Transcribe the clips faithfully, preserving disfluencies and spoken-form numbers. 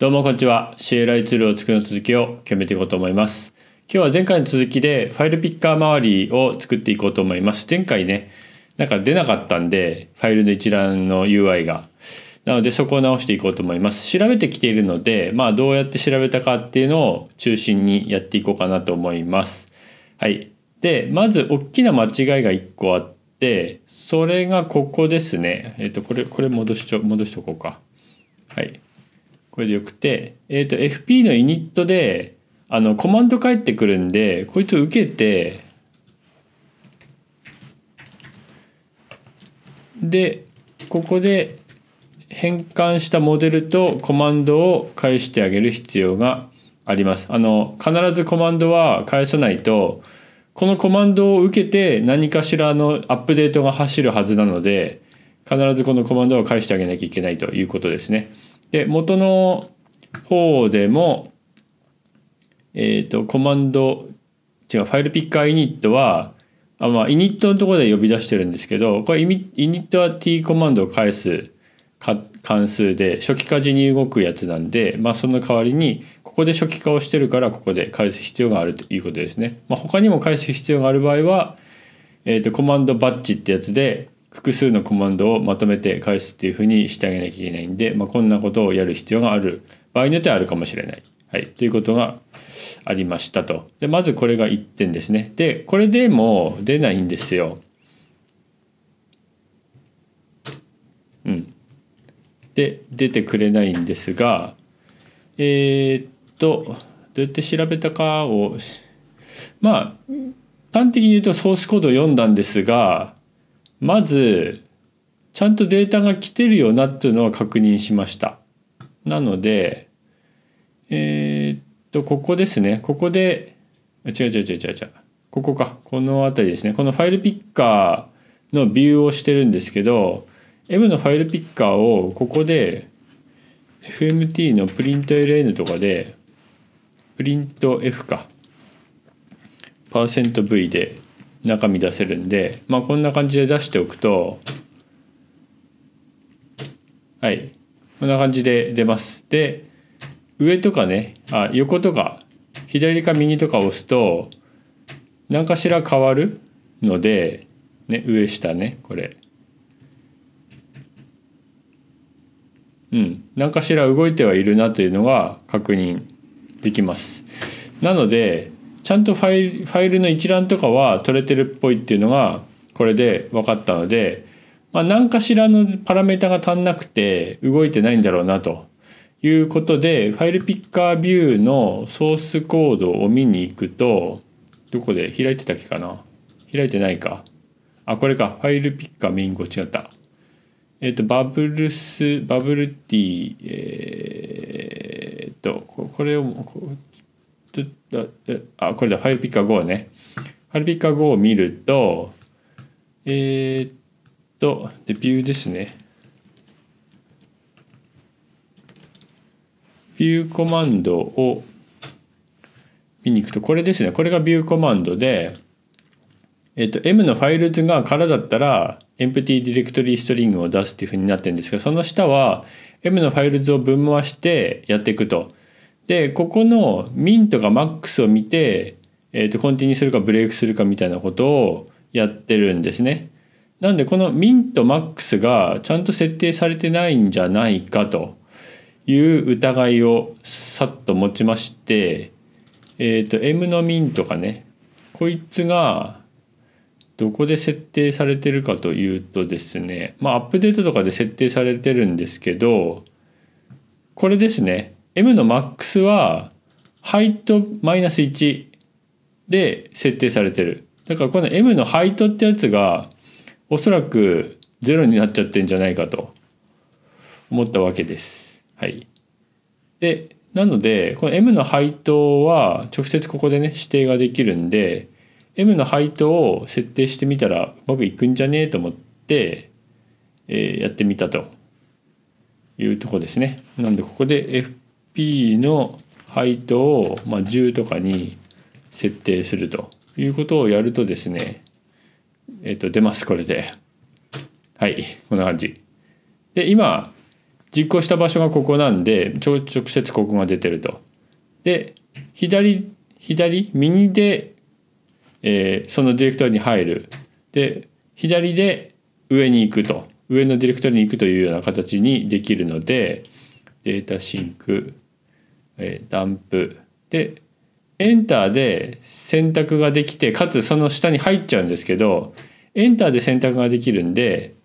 どうもこんにちは。 シーエルアイ ツールを作るの続きを極めていこうと思います。今日は前回の続きでファイルピッカー周りを作っていこうと思います。前回ねなんか出なかったんでファイルの一覧の ユーアイ がなのでそこを直していこうと思います。調べてきているのでまあどうやって調べたかっていうのを中心にやっていこうかなと思います。はい。でまず大きな間違いがいっこあってそれがここですね。えっとこれこれ戻しちょ戻しとこうか。はい。これでよくて、えーと、エフピー のイニットであのコマンド返ってくるんでこいつを受けてでここで変換したモデルとコマンドを返してあげる必要があります。あの必ずコマンドは返さないとこのコマンドを受けて何かしらのアップデートが走るはずなので必ずこのコマンドを返してあげなきゃいけないということですね。で元の方でも、えー、とコマンド違うファイルピッカーイニットはあ、まあ、イニットのところで呼び出してるんですけどこれイニットは T コマンドを返す関数で初期化時に動くやつなんで、まあ、その代わりにここで初期化をしてるからここで返す必要があるということですね。まあ、他にも返す必要がある場合は、えー、とコマンドバッチってやつで複数のコマンドをまとめて返すっていうふうにしてあげなきゃいけないんで、まあ、こんなことをやる必要がある場合によってはあるかもしれない、はい、ということがありましたと。でまずこれがいってんですね。でこれでも出ないんですよ。うん。で出てくれないんですがえー、っとどうやって調べたかをまあ端的に言うとソースコードを読んだんですがまずちゃんとデータが来てるよなっていうのは確認しました。なのでえー、っとここですね。ここで違う違う違う違う違うここかこの辺りですね。このファイルピッカーのビューをしてるんですけど M のファイルピッカーをここで エフエムティー のプリント エルエヌ とかでプリント F かパーセント V で中身出せるんで、まあ、こんな感じで出しておくとはいこんな感じで出ます。で上とかねあ横とか左か右とか押すと何かしら変わるので、ね、上下ねこれうん何かしら動いてはいるなというのが確認できます。なのでちゃんとファイル、ファイルの一覧とかは取れてるっぽいっていうのがこれで分かったので、まあ、何かしらのパラメータが足んなくて動いてないんだろうなということでファイルピッカービューのソースコードを見に行くとどこで開いてたっけかな開いてないかあこれかファイルピッカーメイン語違ったえっとバブルスバブルティえー、っとこれをあこれだファイルピッカーごねファイルピッカーごを見るとえー、っとでビューですねビューコマンドを見に行くとこれですねこれがビューコマンドでえっと M のファイル図が空だったら empty directory string を出すっていうふうになってるんですけどその下は M のファイル図を分回してやっていくと。でここのミンとかマックスを見て、えー、とコンティニューするかブレイクするかみたいなことをやってるんですね。なんでこのミンとマックスがちゃんと設定されてないんじゃないかという疑いをさっと持ちまして、えー、と M のミンとかねこいつがどこで設定されてるかというとですねまあアップデートとかで設定されてるんですけどこれですねM のマックスはハイトマイナスいちで設定されてる。だからこの M のハイトってやつがおそらくゼロになっちゃってんじゃないかと思ったわけです。はい。でなのでこの M のハイトは直接ここでね指定ができるんで M のハイトを設定してみたらうまくいくんじゃねえと思って、えー、やってみたというとこですね。なのでここで エフピー のハイトをまあじゅうとかに設定するということをやるとですねえっと出ますこれではいこんな感じで今実行した場所がここなんで直接ここが出てると。で左左右で、えー、そのディレクトリに入る。で左で上に行くと、上のディレクトリに行くというような形にできるので、データシンク、えー、ダンプでエンターで選択ができて、かつその下に入っちゃうんですけど、エンターで選択ができるんで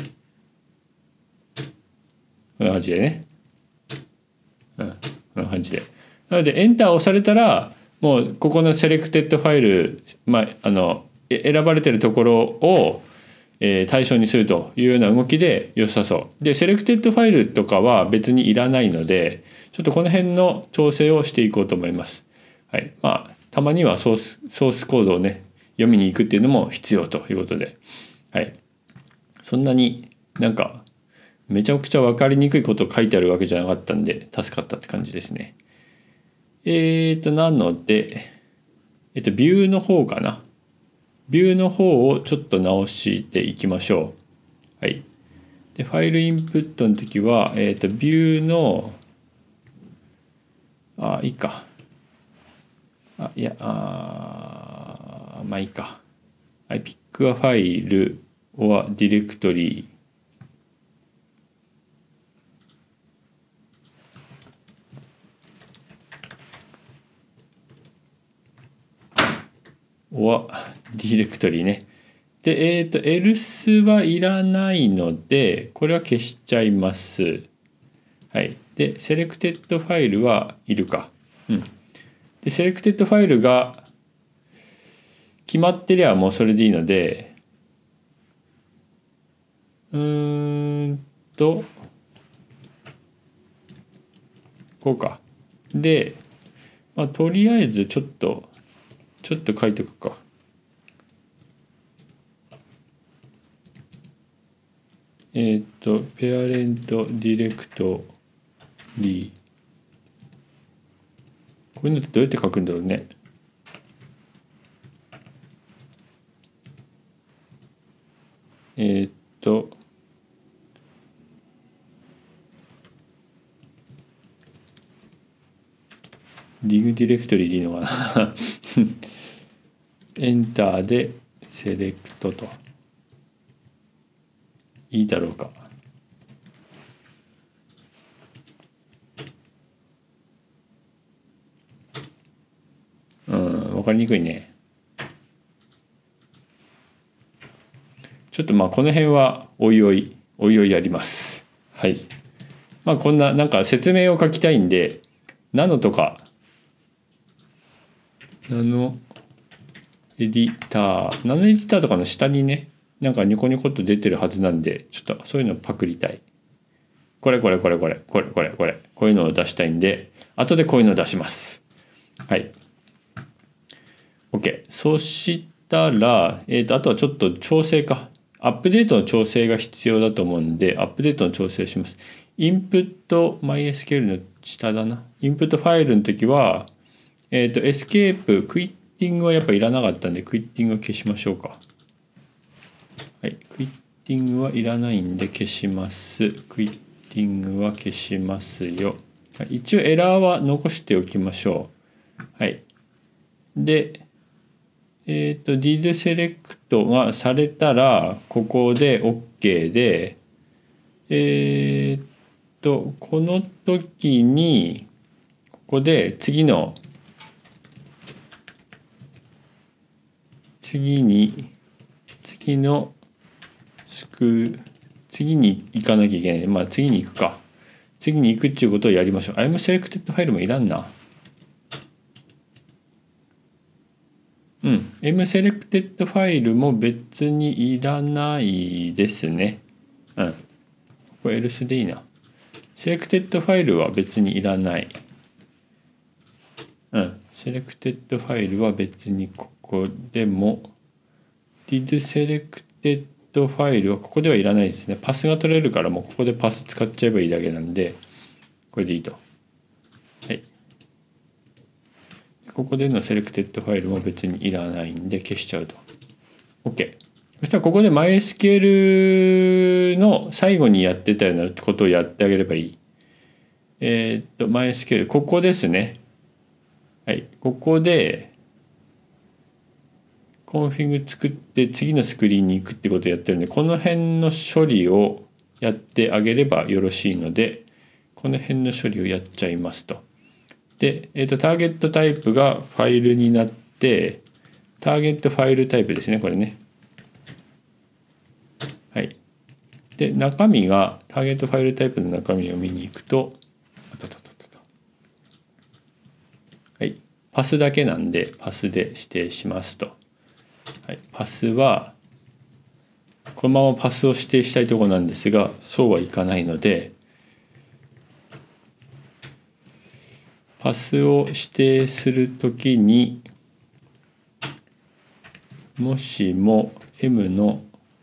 こんな感じでね、うん、こんな感じで、なのでエンターを押されたらもうここのセレクテッドファイル、まあ、あの選ばれてるところを、えー、対象にするというような動きで良さそう。でセレクテッドファイルとかは別にいらないので、ちょっとこの辺の調整をしていこうと思います。はい、まあたまにはソースソースコードをね読みに行くっていうのも必要ということで、はい、そんなになんかめちゃくちゃ分かりにくいことを書いてあるわけじゃなかったんで助かったって感じですね。えーとなので、えっとビューの方かな。ビューの方をちょっと直していきましょう。はい。でファイルインプットの時は、えっとビューのあいいか。あいやあまあいいか。はい、ピックアファイル or ディレクトリor ディレクトリね。で、えっと else はいらないので、これは消しちゃいます。はい。で、セレクテッドファイルはいるか。うん。で、セレクテッドファイルが決まってりゃもうそれでいいので、うーんと、こうか。で、まあ、とりあえずちょっと、ちょっと書いとくか。えっと、ペアレントディレクトリー。こういうのってどうやって書くんだろうね。えー、っと、リグディレクトリでいいのかなエンターでセレクトと。いいだろうか。うん、わかりにくいね。ちょっとまあこの辺はおいおいおいおいやります。はい。まあこんななんか説明を書きたいんで、ナノとかナノエディター、ナノエディターとかの下にね、なんかニコニコっと出てるはずなんで、ちょっとそういうのパクりたい。これこれこれこれこれこれこれこういうのを出したいんで、後でこういうのを出します。はい。OK。そしたら、えーと、あとはちょっと調整か。アップデートの調整が必要だと思うんで、アップデートの調整をします。インプット MySQL の下だな。インプットファイルの時は、えっと、エスケープ、クイッティングはやっぱいらなかったんで、クイッティングを消しましょうか。はい。クイッティングはいらないんで消します。クイッティングは消しますよ。一応エラーは残しておきましょう。はい。で、えっと、did select がされたら、ここで OK で、えっと、この時に、ここで次の、次に、次のスク、次に行かなきゃいけない。まあ次に行くか。次に行くっていうことをやりましょう。I'm selected ファイルもいらんな。うん。mSelected ファイルも別にいらないですね。うん。これ else でいいな。Selected ファイルは別にいらない。うん。Selected ファイルは別にここでも did selected ファイルはここではいらないですね。パスが取れるからもうここでパス使っちゃえばいいだけなんで、これでいいと。はい。ここでのセレクテッドファイルも別にいらないんで消しちゃうと。OK。 そしたらここで MySQL の最後にやってたようなことをやってあげればいい。えー、っと MySQL ここですね。はい、ここでコンフィグ作って次のスクリーンに行くってことをやってるんで、この辺の処理をやってあげればよろしいので、この辺の処理をやっちゃいますと。で、えー、とターゲットタイプがファイルになって、ターゲットファイルタイプですね、これね。はい。で、中身が、ターゲットファイルタイプの中身を見に行くと、はい、パスだけなんで、パスで指定しますと。はい、パスは、このままパスを指定したいところなんですが、そうはいかないので、パスを指定するときに、もしも M の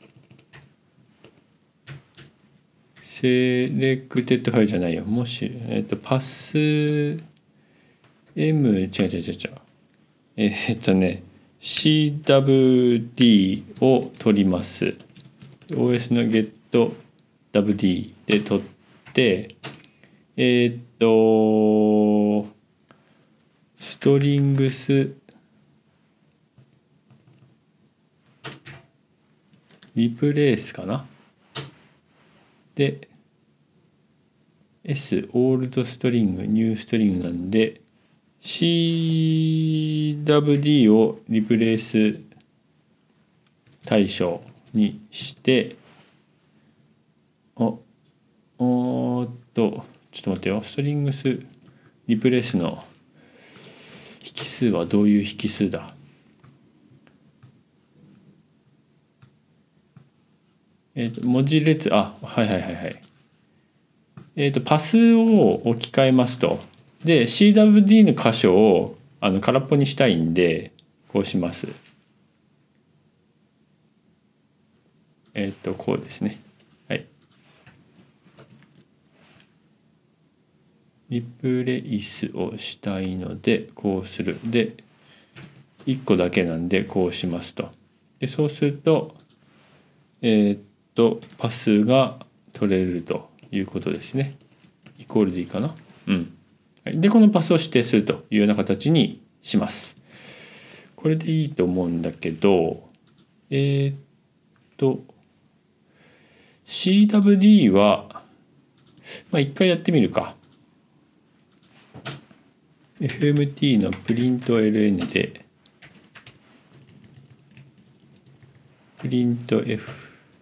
セレクテッドファイルじゃないよ。もし、えっと、パス M、違う違う違う違う。えっとね、シーダブリューディー を取ります。オーエス の getwd で取って、えっと、ストリングスリプレイスかな。で、S、オールドストリング、ニューストリングなんで、シーダブリューディー をリプレイス対象にして、お、おーっと、ちょっと待ってよ。ストリングスリプレイスの引数はどういう引数だ？えっと、文字列、あ、はいはいはいはい。えっと、パスを置き換えますと。で、シーダブリューディー の箇所をあの空っぽにしたいんで、こうします。えっと、こうですね。はい。リプレイスをしたいので、こうする。で、いっこだけなんで、こうしますと。で、そうすると、えっと、パスが取れるということですね。イコールでいいかな。うん。で、このパスを指定するというような形にします。これでいいと思うんだけど、えー、っと、シーダブリューディー は、まあ一回やってみるか。エフエムティー のプリント エルエヌ で、プリント F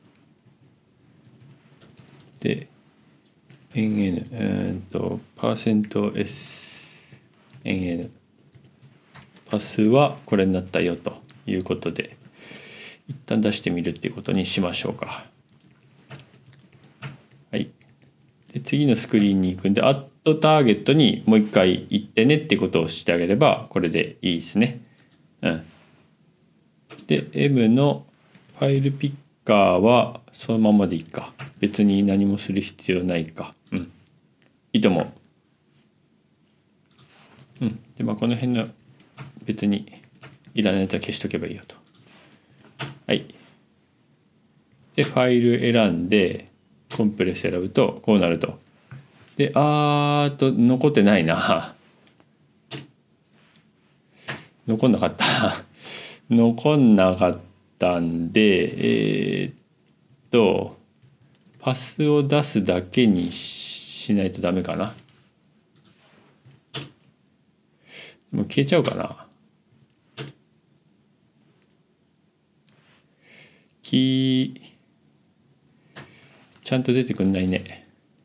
で、エヌエヌ、えー、と、パーセント S、エヌエヌ。パスはこれになったよということで、一旦出してみるっていうことにしましょうか。はい。で、次のスクリーンに行くんで、アットターゲットにもう一回行ってねってことをしてあげれば、これでいいですね。うん。で、M のファイルピッカーはそのままでいいか。別に何もする必要ないか。うん。いいと思う。うん。で、まあこの辺の別にいらないやつは消しとけばいいよと。はい。で、ファイル選んで、コンプレス選ぶとこうなると。で、あーっと残ってないな。残んなかった。残んなかったんで、えー、っと、パスを出すだけにしないとダメかな。もう消えちゃうかな。キー、ちゃんと出てくんないね。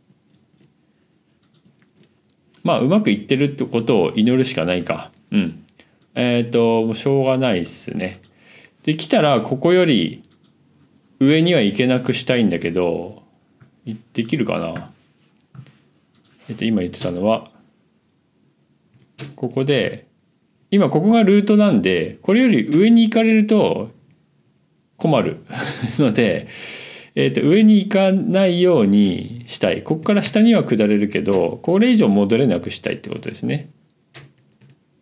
まあうまくいってるってことを祈るしかないか。うん。えっともうしょうがないっすね。できたらここより上には行けなくしたいんだけど、できるかな。えっと今言ってたのはここで、今ここがルートなんで、これより上に行かれると困るので、えー、と上に行かないようにしたい。ここから下には下れるけど、これ以上戻れなくしたいってことですね。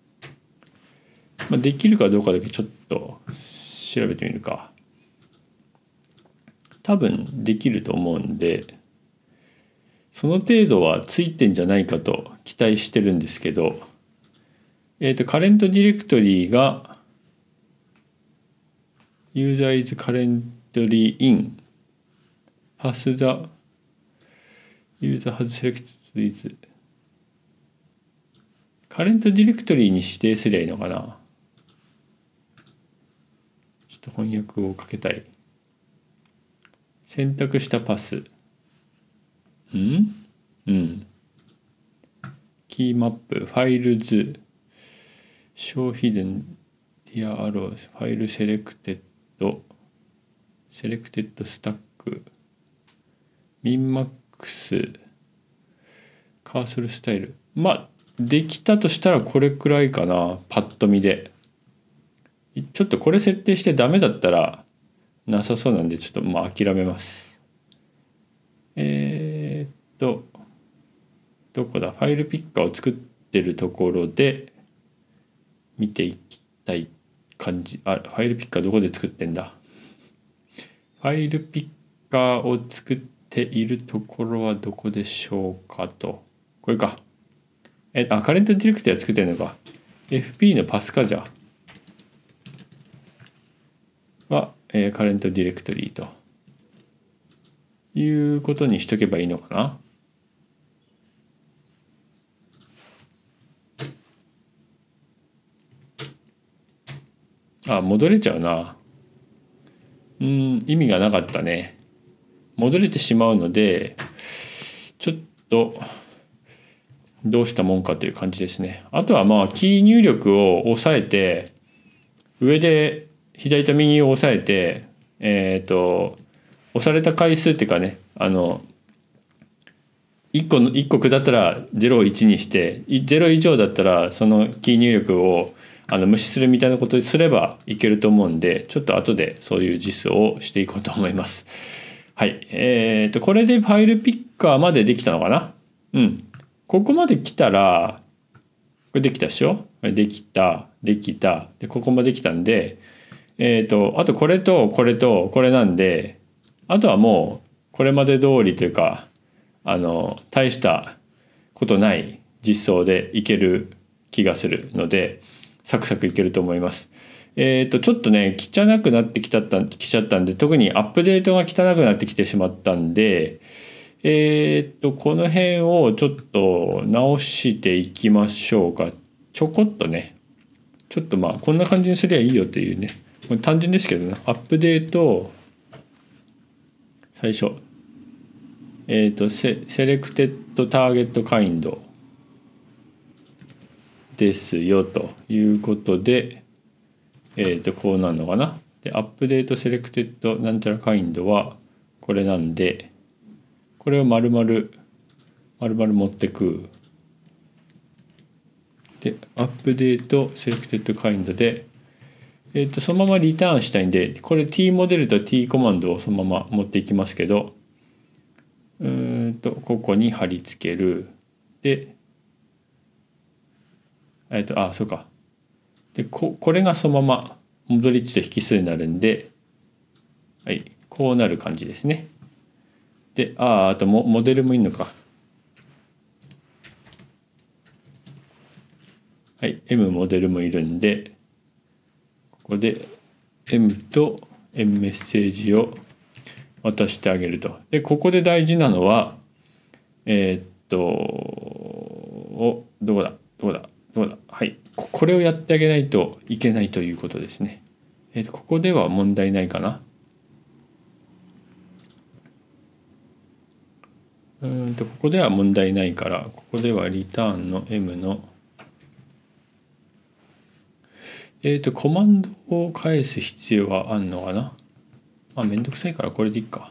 まあ、できるかどうかだけちょっと調べてみるか。 多分できると思うんで、その程度はついてんじゃないかと期待してるんですけど、えっとカレントディレクトリがユーザー is currently in pass the user has selected with カレントディレクトリに指定すりゃいいのかな。ちょっと翻訳をかけたい。選択したパス。うんうんキーマップ、ファイルズ、show hidden dear arrows、ファイルセレクテッド、セレクテッドスタック、ミンマックス、カーソルスタイル。まあ、できたとしたらこれくらいかな、パッと見で。ちょっとこれ設定してダメだったらなさそうなんで、ちょっとまあ諦めます。えー、っと、どこだ、ファイルピッカーを作ってるところで見ていきたい感じ。あ、ファイルピッカーどこで作ってんだ。ファイルピッカーを作っているところはどこでしょうかと。これか。え、あ、カレントディレクトリは作ってるのか。エフピー のパスかじゃあ。は、えー、カレントディレクトリということにしとけばいいのかな。あ、戻れちゃうな。うん、意味がなかったね。戻れてしまうので、ちょっとどうしたもんかという感じですね。あとはまあキー入力を押さえて、上で左と右を押さえて、えっと押された回数っていうかね、あのいっこのいっこ下ったらゼロをいちにして、ゼロ以上だったらそのキー入力をあの無視するみたいなことにすればいけると思うんで、ちょっと後でそういう実装をしていこうと思います。はい、えーとこれでファイルピッカーまでできたのかな。うん、ここまで来たら、これできたでしょ。できた、できた、でここまで来たんで、えーとあとこれとこれとこれなんで、あとはもうこれまで通りというか、あの大したことない実装でいける気がするので、サクサクいけると思います。えっとちょっとね汚くなってきちゃったきちゃったんで、特にアップデートが汚くなってきてしまったんで、えっとこの辺をちょっと直していきましょうか。ちょこっとね、ちょっとまあこんな感じにすりゃいいよっていうね、単純ですけどね。アップデート最初、えっとセセレクテッドターゲットカインドですよということで、えー、とこうなるのかな。でアップデートセレクテッドなんちゃらカインドはこれなんで、これを丸々丸々持ってく。でアップデートセレクテッドカインドで、えー、とそのままリターンしたいんで、これ T モデルと T コマンドをそのまま持っていきますけど、うーんとここに貼り付ける。でえっとあそうか。で こ, これがそのまま戻り値と引数になるんで、はい、こうなる感じですね。でああとモモデルもいいのか。はい、M モデルもいるんで、ここで M と M メッセージを渡してあげると。でここで大事なのはえー、っとおどこだどこだどうだ、はい、これをやってあげないといけないということですね。えー、とここでは問題ないかな。うんとここでは問題ないから、ここではリターンの M のえっ、ー、とコマンドを返す必要があるのかな。まあめんどくさいからこれでいいか。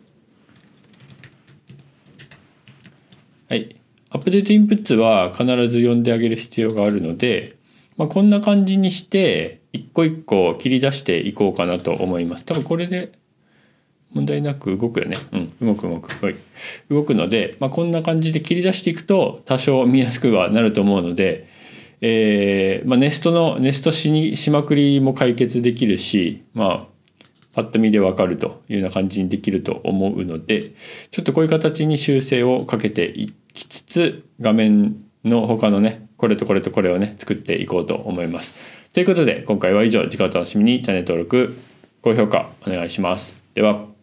はい。アップデートインプッツは必ず呼んであげる必要があるので、まあ、こんな感じにして一個一個切り出していこうかなと思います。多分これで問題なく動くよね。うん、動く動く。はい。動くので、まあ、こんな感じで切り出していくと多少見やすくはなると思うので、えーまあ、ネストのネストしにしまくりも解決できるし、まあパッと見で分かるというような感じにできると思うので、ちょっとこういう形に修正をかけていきつつ、画面の他のねこれとこれとこれをね作っていこうと思います。ということで今回は以上。次回お楽しみに。チャンネル登録、高評価お願いします。では。